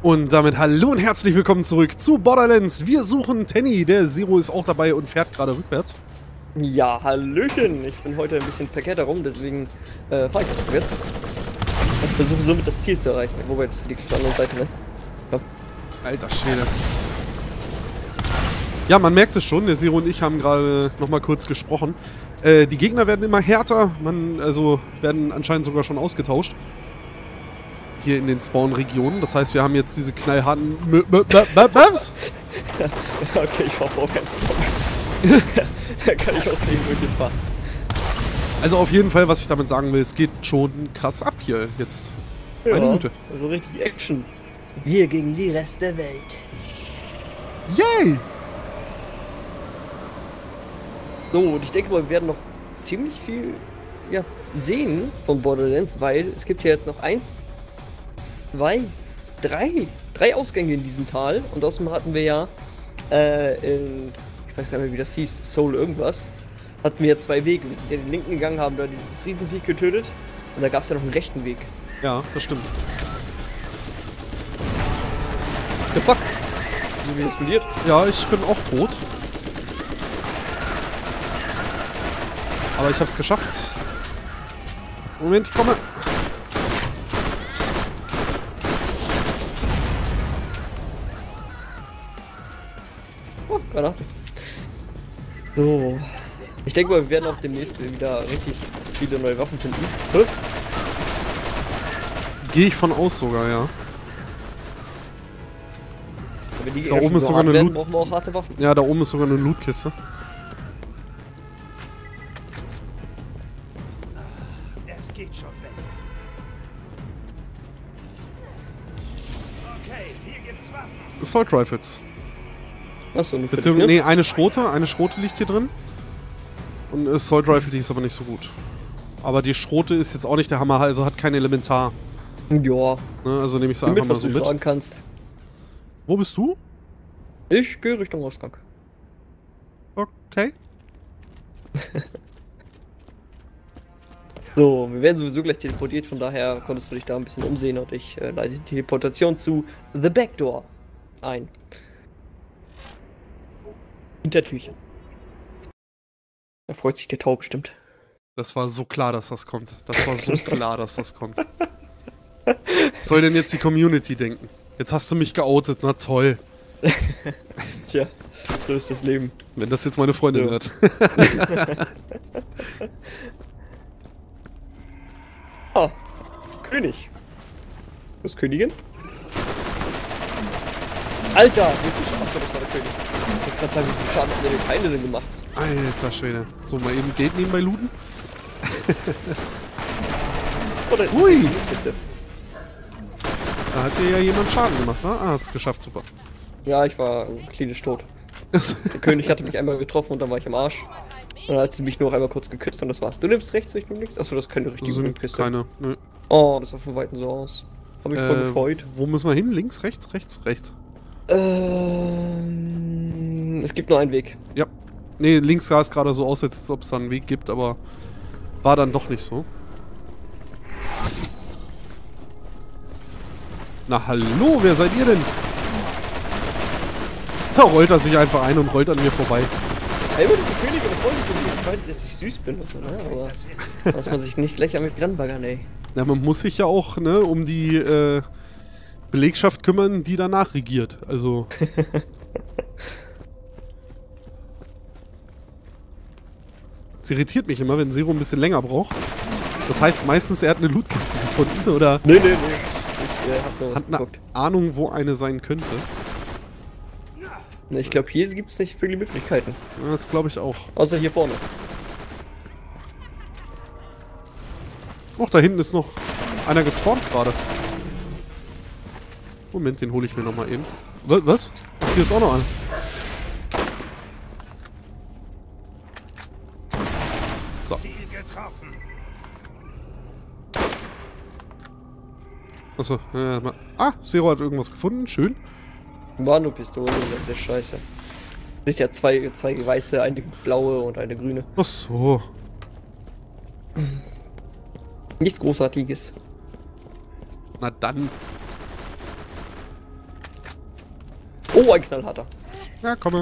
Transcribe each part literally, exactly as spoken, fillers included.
Und damit hallo und herzlich willkommen zurück zu Borderlands. Wir suchen Tenny, der Zero ist auch dabei und fährt gerade rückwärts. Ja, hallöchen. Ich bin heute ein bisschen verkehrt herum, deswegen äh, fahre ich rückwärts. Und versuche somit das Ziel zu erreichen. Wobei, das liegt auf der anderen Seite, ne? Ja. Alter Schwede. Ja, man merkt es schon, der Zero und ich haben gerade nochmal kurz gesprochen. Äh, die Gegner werden immer härter, man, also werden anscheinend sogar schon ausgetauscht. Hier in den Spawn-Regionen. Das heißt, wir haben jetzt diese knallharten Maps. Okay, ich fahr vorwärts. Da kann ich auch sehen, wo ich hin fahre. Also auf jeden Fall, was ich damit sagen will, es geht schon krass ab hier jetzt. Ja, eine Minute. Also richtig Action. Wir gegen die Rest der Welt. Yay! So, und ich denke mal, wir werden noch ziemlich viel ja, sehen von Borderlands, weil es gibt ja jetzt noch eins, zwei, drei, drei Ausgänge in diesem Tal. Und außerdem hatten wir ja äh, in, ich weiß gar nicht mehr, wie das hieß, Soul irgendwas, hatten wir ja zwei Wege. Wir sind ja den linken gegangen, haben da dieses Riesenvieh getötet und da gab es ja noch einen rechten Weg. Ja, das stimmt. The fuck? Wieso wie explodiert? Ja, ich bin auch tot. Aber ich hab's geschafft. Moment, ich komme. Oh, keine Ahnung. So. Ich denke mal, wir werden auch demnächst wieder richtig viele neue Waffen finden. Hä? Gehe ich von aus sogar, ja. Wenn die Da oben ist so sogar hart eine werden, Loot. brauchen wir auch harte Waffen. Ja, da oben ist sogar eine Lootkiste. Es geht schon besser. Okay, hier gibt's Waffen. Assault Rifles. Achso, nur für dich, Beziehungsweise, ne? nee, eine Schrote. Eine Schrote liegt hier drin. Und eine Assault Rifle, die ist aber nicht so gut. Aber die Schrote ist jetzt auch nicht der Hammer, also hat kein Elementar. Ja. Ne? Also nehme ich sie Nimm einfach mit, mal was so du mit. fragen kannst. Wo bist du? Ich gehe Richtung Ausgang. Okay. So, wir werden sowieso gleich teleportiert, von daher konntest du dich da ein bisschen umsehen und ich äh, leite die Teleportation zu The Backdoor ein. Hintertürchen. Da freut sich der Tau bestimmt. Das war so klar, dass das kommt. Das war so klar, dass das kommt. Was soll denn jetzt die Community denken? Jetzt hast du mich geoutet, na toll. Tja, so ist das Leben. Wenn das jetzt meine Freundin Ja. hört. Ah, König. Was ist Königin? Alter, wie viel Schaden? Achso, das war der König. Ich wollte gerade sagen, wie viel Schaden hat der denn keine denn gemacht? Alter Schwede. So, mal eben Geld nebenbei looten. Oder Hui. Kiste. Da hat dir ja jemand Schaden gemacht, ne? Ah, hast geschafft, super. Ja, ich war klinisch tot. Der König hatte mich einmal getroffen und dann war ich am Arsch. Und dann hat sie mich nur noch einmal kurz geküsst und das war's. Du nimmst rechts, ich nehm links. Achso, das ist keine richtige sind Kiste. keine. Nö. Oh, das sah von Weitem so aus. Hab ich voll Äh, gefreut. wo müssen wir hin? Links, rechts, rechts, rechts. Ähm, es gibt nur einen Weg. Ja. Nee, links sah es gerade so aus, als ob es da einen Weg gibt, aber war dann doch nicht so. Na hallo, wer seid ihr denn? Da rollt er sich einfach ein und rollt an mir vorbei. Hey, die Königin, das wollte ich nicht. Ich weiß, dass ich süß bin und so, ne? Aber muss man sich nicht gleich damit ranbaggern, ey. Na, man muss sich ja auch, ne, um die äh, Belegschaft kümmern, die danach regiert. Also. Es irritiert mich immer, wenn Zero ein bisschen länger braucht. Das heißt meistens, er hat eine Lootkiste gefunden oder Nee, nee, nee. Ich äh, hab nur was hat eine geguckt. Ahnung, wo eine sein könnte. Ne, ich glaube, hier gibt's nicht viele Möglichkeiten. Ja, das glaube ich auch. Außer hier vorne. Och, da hinten ist noch einer gespawnt gerade. Moment, den hole ich mir nochmal eben. Wa- Was? Ach, hier ist auch noch einer. So. Ziel getroffen. Achso, ja, mal. Ah, Zero hat irgendwas gefunden. Schön. War nur Pistole, das ist scheiße. Es ist ja zwei, zwei weiße, eine blaue und eine grüne. Ach so. Nichts Großartiges. Na dann. Oh, ein knallharter. Ja, komme.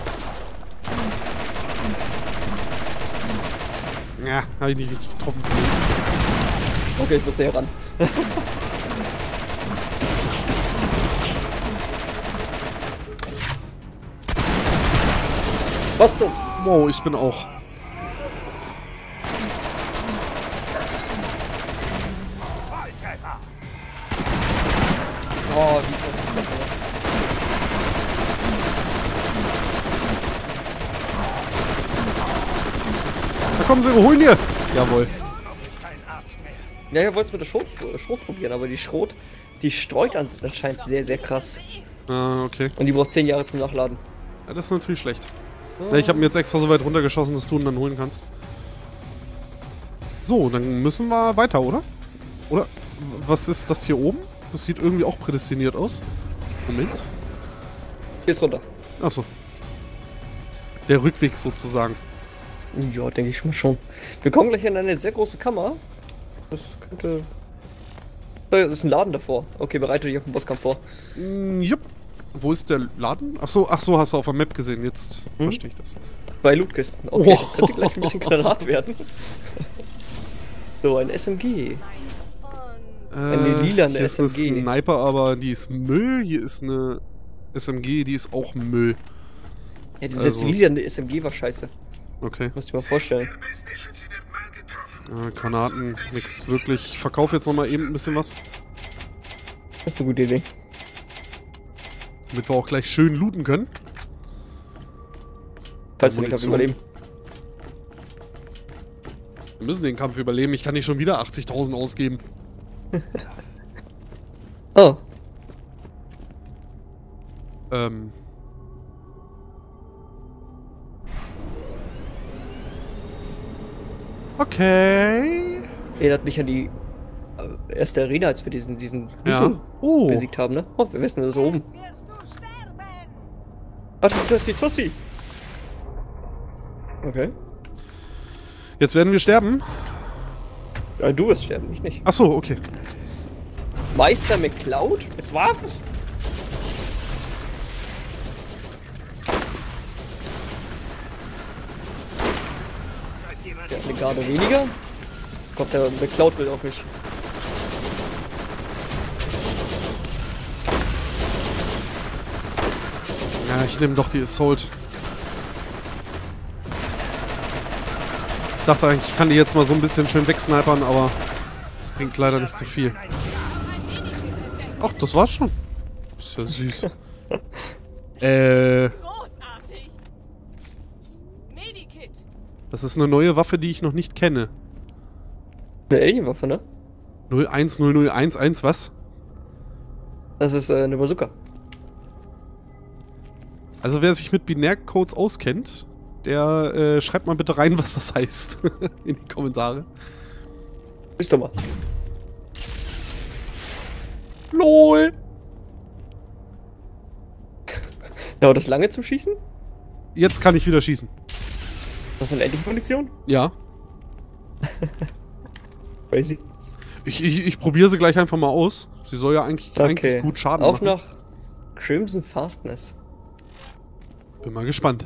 Ja, habe ich nicht richtig getroffen. Okay, ich muss näher ran. Was zum? Wow, ich bin auch. Volltreffer. Oh, wie Da kommen sie, wir holen hier. Jawohl. Kein Arzt mehr. Ja, ich wollte es mit der Schrot, Schrot probieren, aber die Schrot, die streut an- anscheinend sehr, sehr krass. Ah, okay. Und die braucht zehn Jahre zum Nachladen. Ja, das ist natürlich schlecht. Ja, ich habe mir jetzt extra so weit runtergeschossen, dass du ihn dann holen kannst. So, dann müssen wir weiter, oder? Oder? Was ist das hier oben? Das sieht irgendwie auch prädestiniert aus. Moment. Hier ist runter. Achso. Der Rückweg sozusagen. Ja, denke ich mal schon. Wir kommen gleich in eine sehr große Kammer. Das könnte... Das ist ein Laden davor. Okay, bereite dich auf den Bosskampf vor. Mm, jupp. Wo ist der Laden? Achso, ach so, hast du auf der Map gesehen. Jetzt Hm? verstehe ich das. Bei Lootkisten. Okay, Oh. das könnte gleich ein bisschen knallhart werden. So, ein S M G. Eine lilane hier ist S M G. eine Sniper, aber die ist Müll. Hier ist eine S M G, die ist auch Müll. Ja, die selbst Also- die lilane S M G war scheiße. Okay. Musst du dir mal vorstellen. Äh, Granaten, nix wirklich. Ich verkaufe jetzt nochmal eben ein bisschen was. Das ist eine gute Idee. Damit wir auch gleich schön looten können. Falls wir den Kampf Munition. überleben. Wir müssen den Kampf überleben. Ich kann nicht schon wieder achtzigtausend ausgeben. Oh. Ähm. Okay. Erinnert mich an die äh, erste Arena, als wir diesen, diesen Ja. Riesen Oh. besiegt haben, ne? Oh, wir wissen das da oben. Wirst du sterben! Ach, das ist die Tussi. Okay. Jetzt werden wir sterben. Ja, du wirst sterben, ich nicht. Achso, okay. Meister McCloud? Mit Waffen? Der hat eine Garde weniger. Gott, der McCloud will auf mich. Ja, ich nehme doch die Assault. Ich dachte eigentlich, ich kann die jetzt mal so ein bisschen schön wegsnipern, aber das bringt leider nicht so viel. Ach, das war's schon. Ist ja süß. äh, Großartig! Medikit! das ist eine neue Waffe, die ich noch nicht kenne. Eine Alienwaffe, ne? null eins null null eins eins, was? Das ist äh, eine Bazooka. Also wer sich mit Binärcodes auskennt, der äh, schreibt mal bitte rein, was das heißt. In die Kommentare. Bist du mal. LOL! Ja, das lange zum Schießen? Jetzt kann ich wieder schießen. Was ist endlich Munition? Ja. Crazy. Ich, ich, ich probiere sie gleich einfach mal aus. Sie soll ja eigentlich, Okay. eigentlich gut Schaden Auf machen. nach Crimson Fastness. Bin mal gespannt.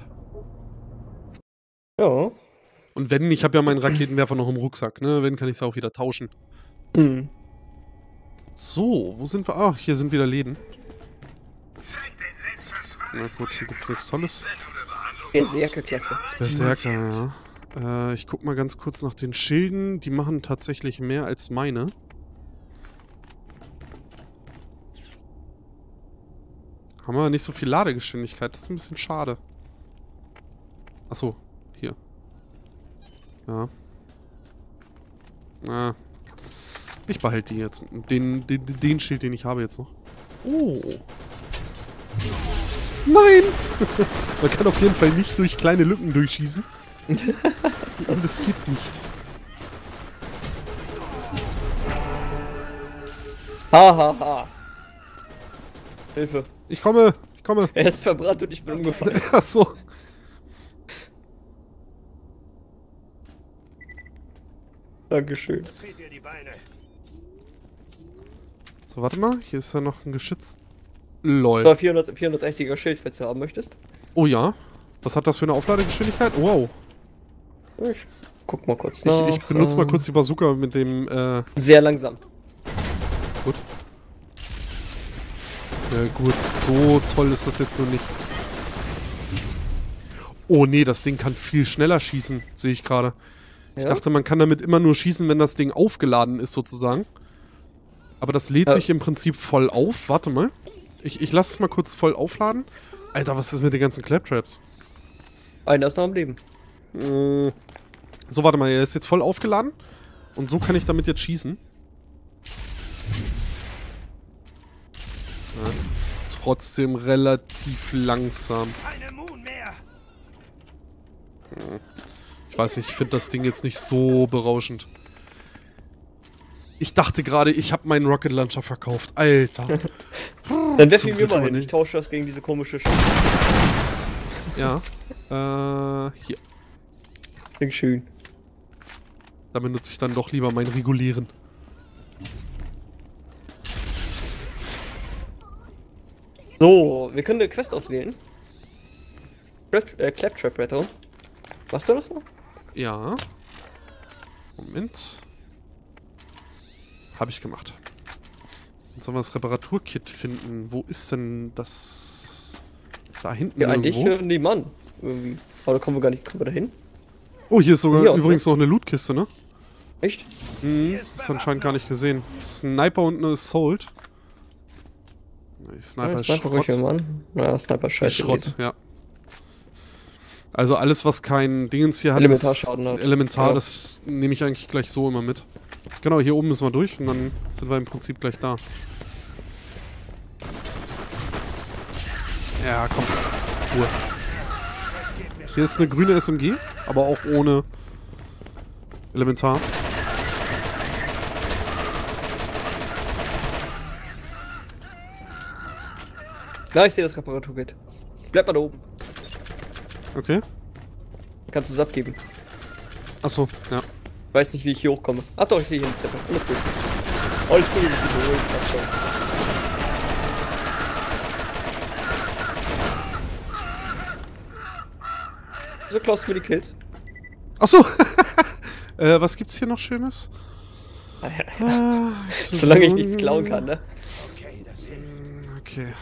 Ja. Und wenn, ich habe ja meinen Raketenwerfer noch im Rucksack, ne? Wenn, kann ich es auch wieder tauschen. Hm. So, wo sind wir? Ah, hier sind wieder Läden. Na gut, hier gibt's nichts Tolles. Berserker-Klasse. Berserker, ja. Äh, ich guck mal ganz kurz nach den Schilden. Die machen tatsächlich mehr als meine. Haben wir nicht so viel Ladegeschwindigkeit. Das ist ein bisschen schade. Achso, hier. Ja. Na. Ich behalte die jetzt. Den, den, den Schild, den ich habe jetzt noch. Oh. Nein! Man kann auf jeden Fall nicht durch kleine Lücken durchschießen. Und das geht nicht. Ha ha ha. Hilfe. Ich komme, ich komme. Er ist verbrannt und ich bin umgefallen. Achso. Dankeschön. Dreht ihr die Beine. So, warte mal. Hier ist ja noch ein Geschütz. Lol. Aber vierhundert, vierhundertdreißiger Schild, falls du haben möchtest. Oh ja. Was hat das für eine Aufladegeschwindigkeit? Wow. Ich guck mal kurz Ich, nach. ich benutze mal ähm, kurz die Bazooka mit dem, äh, Sehr langsam. gut. Ja gut, so toll ist das jetzt so nicht. Oh nee, das Ding kann viel schneller schießen, sehe ich gerade. Ich Ja? dachte, man kann damit immer nur schießen, wenn das Ding aufgeladen ist, sozusagen. Aber das lädt Ja. sich im Prinzip voll auf. Warte mal. Ich, ich lasse es mal kurz voll aufladen. Alter, was ist mit den ganzen Claptraps? Einer ist noch am Leben. Äh, So, warte mal, er ist jetzt voll aufgeladen. Und so kann ich damit jetzt schießen. Das ist trotzdem relativ langsam. Keine Moon mehr. Ich weiß nicht, ich finde das Ding jetzt nicht so berauschend. Ich dachte gerade, ich habe meinen Rocket Launcher verkauft. Alter. Dann werf Zum ihn mir Glück mal aber hin. Ich nicht. tausche das gegen diese komische Sch Ja. Äh, hier. Klingt schön. Damit nutze ich dann doch lieber mein Regulieren. So, wir können eine Quest auswählen. Trap, äh, Claptrap Retro. Machst du das mal? Ja. Moment. Habe ich gemacht. Jetzt sollen wir das Reparaturkit finden. Wo ist denn das? Da hinten Ja, eigentlich irgendwo? äh, nebenan. Irgendwie. Aber da kommen wir gar nicht. Kommen wir da hin? Oh, hier ist sogar Hier aus, übrigens noch eine Lootkiste, ne? Echt? Hm, ist anscheinend gar nicht gesehen. Sniper und eine Assault. Nee, Sniper Ja, ist Sniper ruhig, Schrott. Mann. Ja, Sniper ist Ist scheiße. Schrott, gewesen. ja. Also alles, was kein Dingens hier hat, Elementarschaden ist hat. elementar, Ja. das nehme ich eigentlich gleich so immer mit. Genau, hier oben müssen wir durch und dann sind wir im Prinzip gleich da. Ja, komm. Ruhe. Hier ist eine grüne S M G, aber auch ohne Elementar. Na, ich sehe das Reparaturkit. Bleib mal da oben. Okay. Dann kannst du es abgeben. Achso, ja. Weiß nicht, wie ich hier hochkomme. Ach doch, ich sehe hier eine Treppe. Alles gut. Alles gut, ich bin ruhig, passt schon. Wieso klaust du mir die Kills? Achso! äh, was gibt's hier noch Schönes? Ah, Solange ich nichts klauen kann, ne? Okay, das hilft. Okay.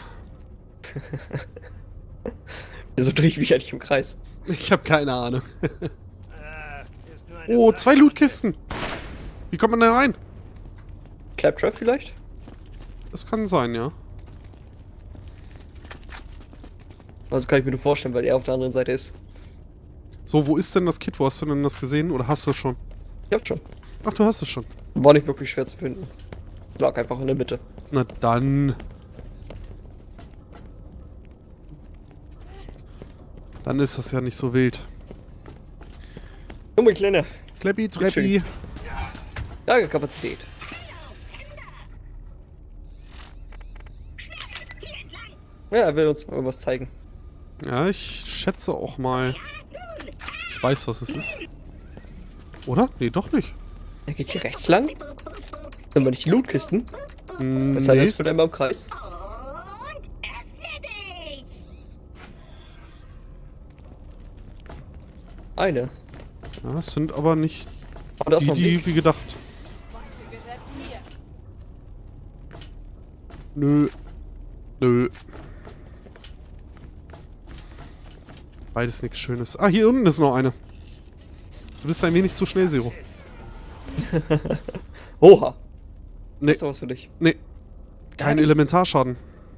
Wieso drehe ich mich eigentlich im Kreis? Ich habe keine Ahnung. Äh, ist nur eine Oh, Frage zwei von Lootkisten. Wie kommt man da rein? Claptrap vielleicht? Das kann sein, ja. Also kann ich mir nur vorstellen, weil er auf der anderen Seite ist. So, wo ist denn das Kit? Wo hast du denn das gesehen? Oder hast du es schon? Ich hab schon. Ach, du hast es schon. War nicht wirklich schwer zu finden. Lag einfach in der Mitte. Na dann. Dann ist das ja nicht so wild. Komm, mein Kleiner. Kleppi, Treppi. Lagerkapazität. Ja, er will uns irgendwas zeigen. Ja, ich schätze auch mal. Ich weiß, was es ist. Oder? Nee, doch nicht. Er geht hier rechts lang. Sind wir nicht die Lootkisten? Hm, Was heißt nee. das für einmal im Kreis? Und öffne dich! Eine. Ja, es sind aber nicht Aber da ist die, noch ein die Weg. wie gedacht. Nö. Nö. Beides nichts Schönes. Ah, hier unten ist noch eine. Du bist ein wenig zu schnell, Zero. Oha. Nee, Ist doch was für dich. nee. Kein Elementarschaden.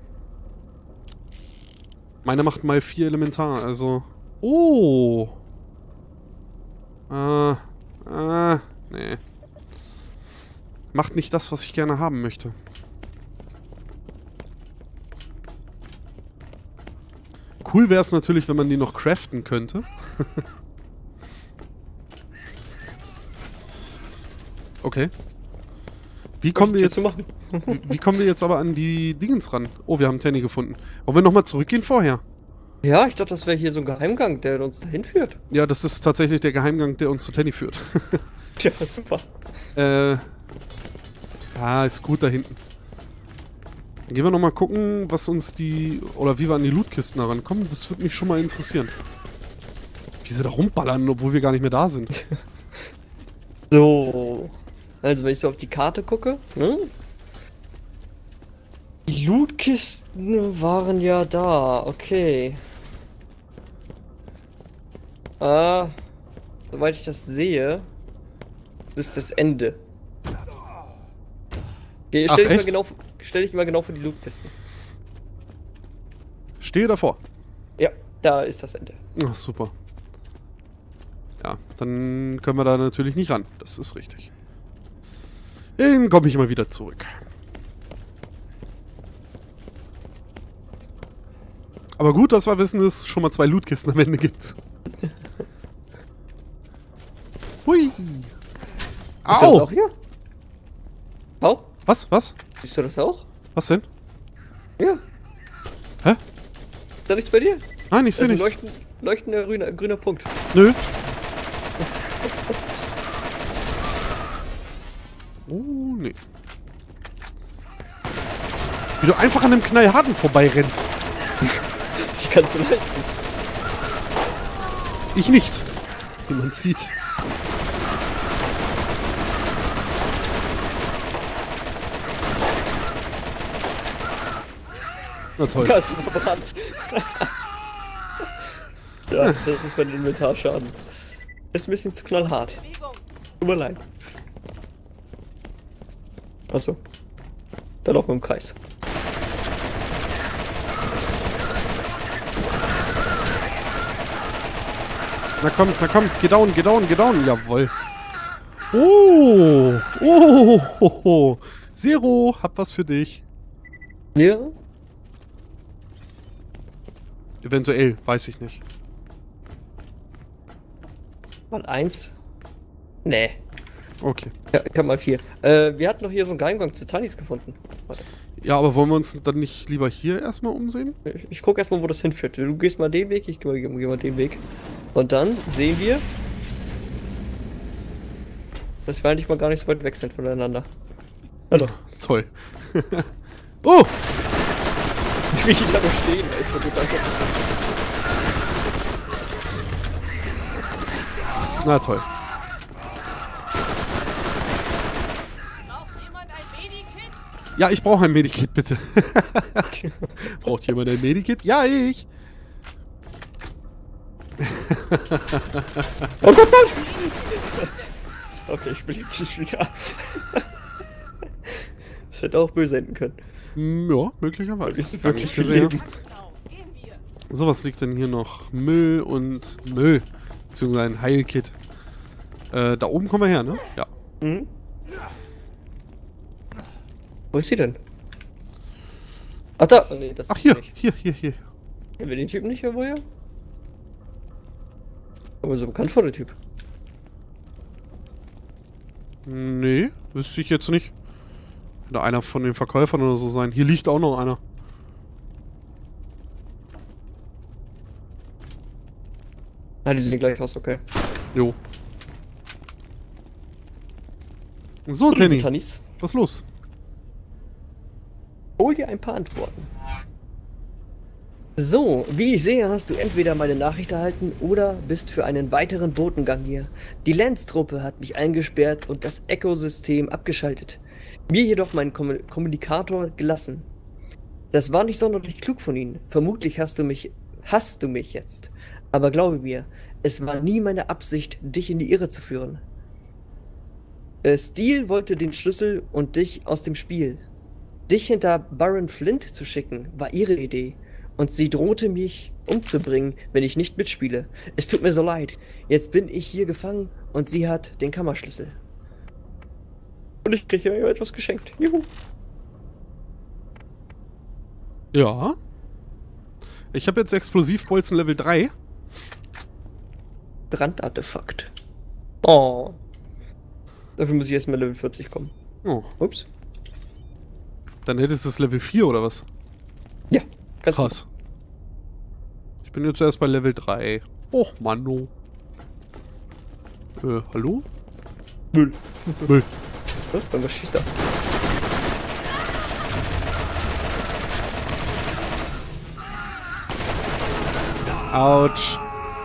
Meine macht mal vier Elementar, also... Oh. Ah. Ah. Nee. Macht nicht das, was ich gerne haben möchte. Cool wäre es natürlich, wenn man die noch craften könnte. Okay. Wie kommen wir Willst jetzt... du Wie, wie kommen wir jetzt aber an die Dingens ran? Oh, wir haben Tenny gefunden. Wollen wir nochmal zurückgehen vorher? Ja, ich dachte, das wäre hier so ein Geheimgang, der uns dahin führt. Ja, das ist tatsächlich der Geheimgang, der uns zu Tenny führt. Tja, super. äh... Ja, ist gut da hinten. Gehen wir nochmal gucken, was uns die... Oder wie wir an die Lootkisten herankommen. Das würde mich schon mal interessieren. Wie sie da rumballern, obwohl wir gar nicht mehr da sind. So. Also, wenn ich so auf die Karte gucke, ne? Die Lootkisten waren ja da, okay. Ah, soweit ich das sehe, ist das Ende. Okay, Ach, stell, dich mal echt? genau, stell dich mal genau vor die Lootkisten. Stehe davor. Ja, da ist das Ende. Ach, super. Ja, dann können wir da natürlich nicht ran. Das ist richtig. Dann komme ich immer wieder zurück. Aber gut, dass wir wissen, dass es schon mal zwei Lootkisten am Ende gibt. Hui. Ist das Au! auch hier? Au? Was? Was? Siehst du das auch? Was denn? Ja. Hä? Ist da nichts bei dir? Nein, ich sehe Also nichts. leuchten, leuchtender grüner, grüner Punkt. Nö. Oh, nee. Wie du einfach an einem Knallharten vorbeirennst. Ich kann es mir leisten. Ich nicht. Wie man sieht. Na toll. Da ist ein Brand. Ja, das ist mein Inventarschaden. Ist ein bisschen zu knallhart. Tut mir leid. Achso. Da laufen wir im Kreis. Na komm, na komm, geh down, geh down, geh down. Jawohl. Oh, oh, oh, oh. Zero, hab was für dich. Ja? Eventuell, weiß ich nicht. Mal eins. Nee. Okay. Ja, ich hab mal vier. Äh, wir hatten doch hier so einen Geheimgang zu Tanis gefunden. Warte. Ja, aber wollen wir uns dann nicht lieber hier erstmal umsehen? Ich, ich guck erstmal, wo das hinführt. Du gehst mal den Weg, ich geh mal, geh mal den Weg. Und dann sehen wir, dass wir eigentlich mal gar nicht so weit weg sind voneinander. Hallo. Toll. Oh! Wie die da noch stehen, weißt du, das einfach. Na toll. Braucht jemand ein Medikit? Ja, ich brauche ein Medikit, bitte. Braucht jemand ein Medikit? Ja, ich. Oh Gott, nein! Okay, ich beliebe dich wieder. Das hätte auch böse enden können. Hm, ja, möglicherweise. Ist wirklich viel gesehen. Leben. Auf, gehen wir. So, was liegt denn hier noch? Müll und Müll. Beziehungsweise ein Heilkit. Äh, da oben kommen wir her, ne? Ja. Mhm. Wo ist sie denn? Ach da, oh, nee, das Ach, ist hier, nicht. hier, hier, hier. Kennen wir den Typen nicht irgendwo her? Aber so bekannt vor der Typ. Nee, wüsste ich jetzt nicht. Könnte einer von den Verkäufern oder so sein. Hier liegt auch noch einer. Ah, die sehen gleich aus, okay. Jo. So, Tenny, Tanis, was ist los? hol dir ein paar Antworten. So, wie ich sehe, hast du entweder meine Nachricht erhalten oder bist für einen weiteren Botengang hier. Die Lance-Truppe hat mich eingesperrt und das Echo-System abgeschaltet. Mir jedoch meinen Kom Kommunikator gelassen. Das war nicht sonderlich klug von ihnen. Vermutlich hast du mich, hasst du mich jetzt. Aber glaube mir, es war nie meine Absicht, dich in die Irre zu führen. Äh, Steel wollte den Schlüssel und dich aus dem Spiel. Dich hinter Baron Flint zu schicken, war ihre Idee. Und sie drohte mich umzubringen, wenn ich nicht mitspiele. Es tut mir so leid. Jetzt bin ich hier gefangen und sie hat den Kammerschlüssel. Und ich kriege ja etwas geschenkt. Juhu. Ja. Ich habe jetzt Explosivbolzen Level drei. Brandartefakt. Oh. Dafür muss ich erstmal Level vierzig kommen. Oh. Ups. Dann hättest du es Level vier oder was? Ja, ganz Krass. Ich bin jetzt erst bei Level drei. Oh, Mano. Äh, hallo? Müll. Müll. Was schießt da? Autsch.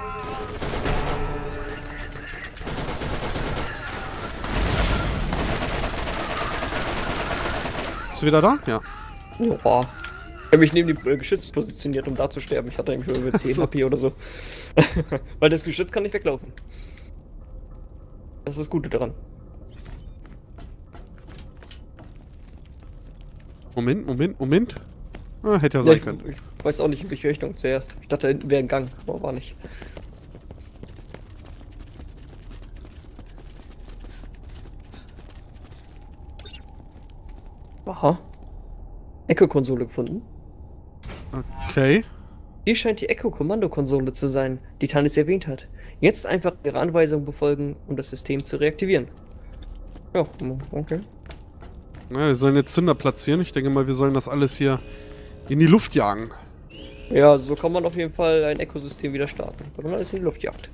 Ist du wieder da? Ja. Ja. Ich habe mich neben dem äh, Geschütz positioniert, um da zu sterben. Ich hatte eigentlich nur über zehn so. H P oder so. Weil das Geschütz kann nicht weglaufen. Das ist das Gute daran. Moment, Moment, Moment. Ah, hätte ja Ja, sein ich, können. ich weiß auch nicht, in welche Richtung zuerst. Ich dachte, da wäre ein Gang, aber war nicht. Aha. Echo-Konsole gefunden. Okay. Hier scheint die Echo-Kommando-Konsole zu sein, die Tanis erwähnt hat. Jetzt einfach ihre Anweisung befolgen, um das System zu reaktivieren. Ja, okay. Ja, wir sollen jetzt Zünder platzieren. Ich denke mal, wir sollen das alles hier in die Luft jagen. Ja, so kann man auf jeden Fall ein Echo-System wieder starten, wenn man alles in die Luft jagt.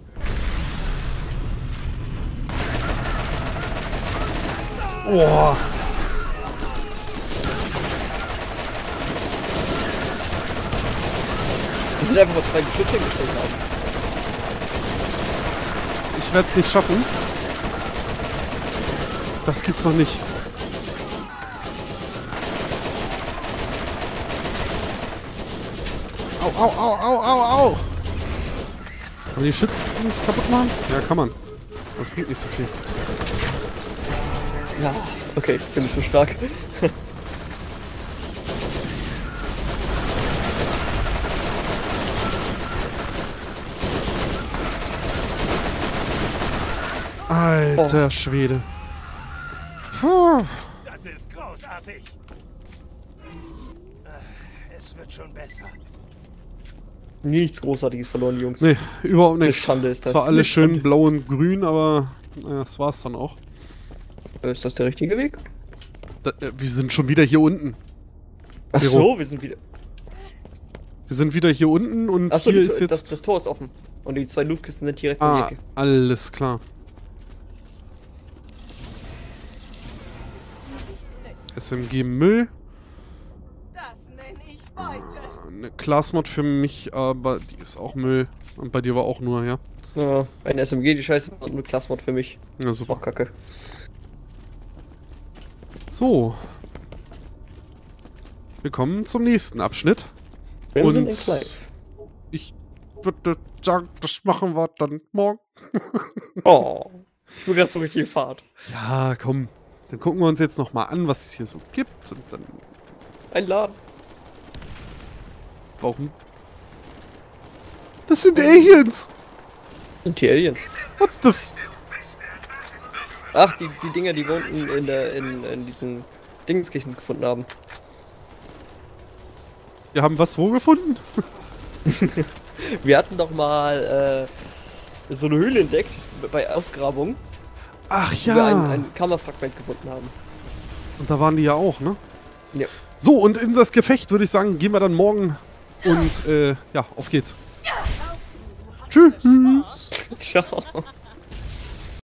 Boah. Das sind einfach mal zwei Geschütze hingestellt haben. Ich werde es nicht schaffen. Das gibt's noch nicht. Au, au, au, au, au, au. Kann man die Schütze nicht kaputt machen? Ja, kann man. Das bringt nicht so viel. Ja, okay, ich bin nicht so stark. Alter Oh. Schwede. Puh. Das ist großartig. Äh, Es wird schon besser. Nichts Großartiges verloren, Jungs. Nee, überhaupt Eine nichts. Schande ist das. Zwar alles Eine schön Schande. blau und grün, aber naja, das war's dann auch. Ist das der richtige Weg? Da, äh, wir sind schon wieder hier unten. Ach Zero. so, wir sind wieder. Wir sind wieder hier unten und Ach so, hier die, ist das, jetzt... das Tor ist offen. Und die zwei Lootkisten sind hier rechts in die Ah, Ecke. alles klar. S M G Müll. Das nenne ich Beute. Eine Classmod für mich, aber die ist auch Müll. Und bei dir war auch nur, ja? Ja, ein S M G, die Scheiße, und eine Classmod für mich. Ja, super. Auch kacke. So. Wir kommen zum nächsten Abschnitt. Wir Und- sind in Clive. Ich würde sagen, das machen wir dann morgen. Oh, ich bin gerade so richtig Fahrt. Ja, komm. Dann gucken wir uns jetzt nochmal an, was es hier so gibt. Und dann... Ein Laden. Warum? Das sind Aliens! Sind die Aliens. What the f... Ach, die, die Dinger, die wir unten in, der, in, in diesen Dingskistens gefunden haben. Wir haben was wo gefunden? Wir hatten doch mal äh, so eine Höhle entdeckt bei Ausgrabung, Ach wo wir ein, ja. ein Kammerfragment gefunden haben. Und da waren die ja auch, ne? Ja. So, und in das Gefecht würde ich sagen, gehen wir dann morgen. Und äh, ja, auf geht's. Tschüss. Ciao.